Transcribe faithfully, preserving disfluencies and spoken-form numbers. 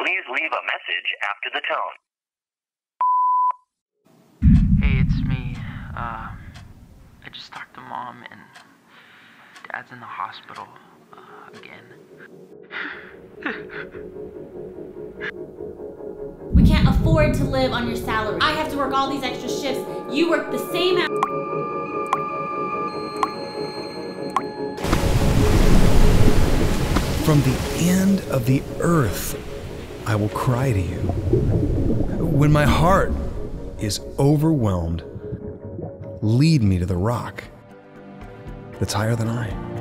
Please leave a message after the tone. Hey, it's me. Uh, I just talked to Mom, and Dad's in the hospital uh, again. We can't afford to live on your salary. I have to work all these extra shifts. You work the same hours. From the end of the earth, I will cry to you. When my heart is overwhelmed, lead me to the rock that's higher than I.